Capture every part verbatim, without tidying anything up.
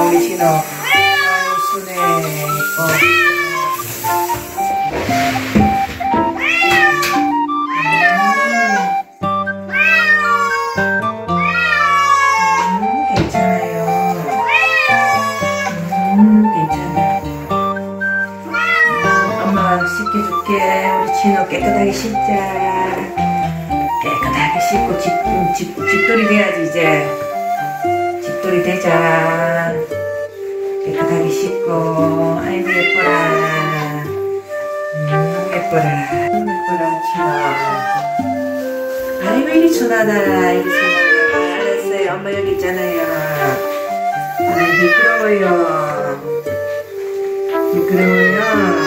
우리 진호. 아유, 순해. 어. 씻겨줄게. 우리 진호 깨끗하게 씻자. 깨끗하게 씻고 집, 집, 집돌이 돼야지 이제. 집돌이 되자. 깨끗하게 씻고. 아이고 예뻐라. 음, 예뻐라. 예뻐라 진호. 아이고 이리 순하다. 이리 순하다. 알았어요. 엄마 여기 있잖아요. 아, 미끄러워요. 미끄러워요.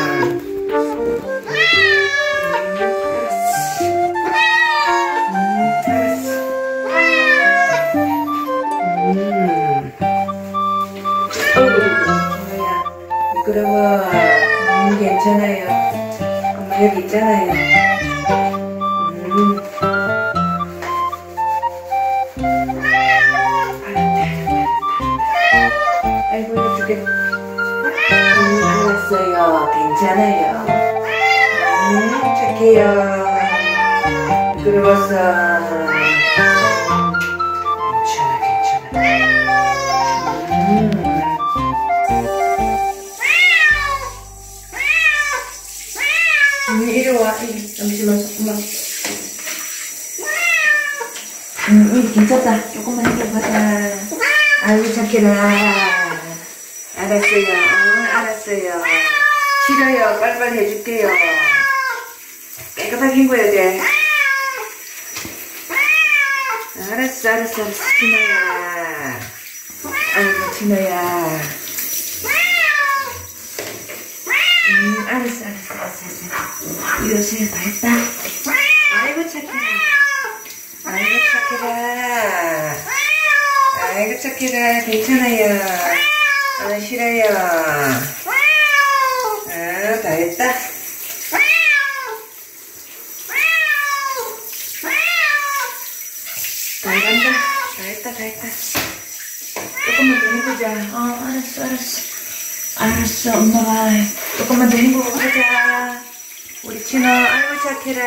미끄러워. 음, 괜찮아요. 엄마 여기 있잖아요. 음. 아이고 이렇게. 음, 알았어요. 괜찮아요. 음, 착해요. 미끄러웠어. 괜찮아 괜찮아. 음. 음, 이리 와. 이리. 잠시만, 조금만. 음, 이리 괜찮다. 조금만 해봐봐. 아이고, 착해라. 알았어요. 어, 알았어요. 싫어요. 빨리빨리 해줄게요. 깨끗하게 헹궈야 돼. 알았어, 알았어, 알았어. 진호야. 아이고, 진호야. 음, 알았어, 알았어, 알았어, 알았어. 이러세요, 다 했다. 아이고, 착해라. 아이고, 착해라. 아이고, 착해라. 괜찮아요. 아, 싫어요. 아, 다 했다. 다 간다. 다 했다, 다 했다. 조금만 더 해보자. 어, 알았어, 알았어. 알았어, 엄마가 조금만 더 헹구고 가자. 우리 진호, 아이고 착해라.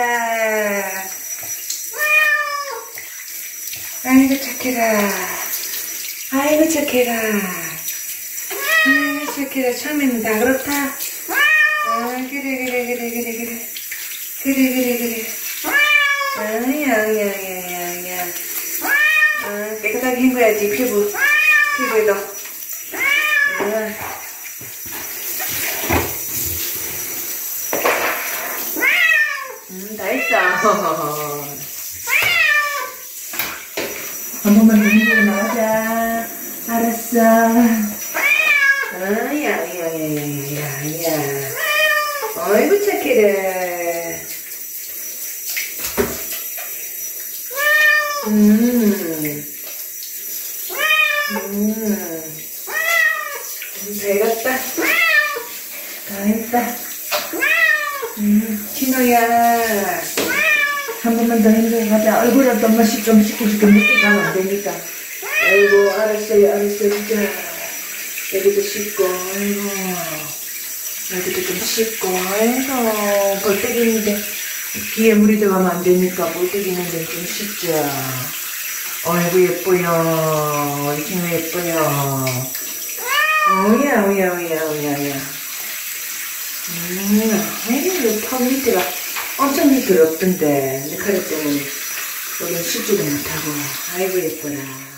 아이고 착해라. 아이고 착해라. 아이고 착해라. 처음에는 다 그렇다. 아, 그래 그래 그래 그래 그래. 그래 그래 그래. 아야 아야 아야 아야. 아, 깨끗하게 헹궈야지 피부. 피부에도. 아. 음, 다 했어. 한 번만 더 헹구고 나가자. 알았어. 아야, 야, 야, 야, 야, 야. 어이구, 착해라. 음. 음. 잘 갔다. 다 했다. 음, 진호야. 한 번만 더 헹구고 가자. 얼굴은 한 번씩 좀 씻겨줄게. 늦게 가면 안 되니까. 아이고, 알았어요, 알았어요, 진짜. 여기도 씻고, 아이고. 여기도 좀 씻고, 아이고. 벌떡 있는데, 귀에 물이 들어가면 안 되니까, 벌떡 있는데 좀 씻자. 아이고, 예뻐요. 우리 친구 예뻐요. 오야, 오야, 오야, 오야, 오야. 음, 아이고, 턱 밑에가 엄청 미끄럽던데. 내 카레 때문에 여긴 씻지도 못하고. 아이고, 예뻐라.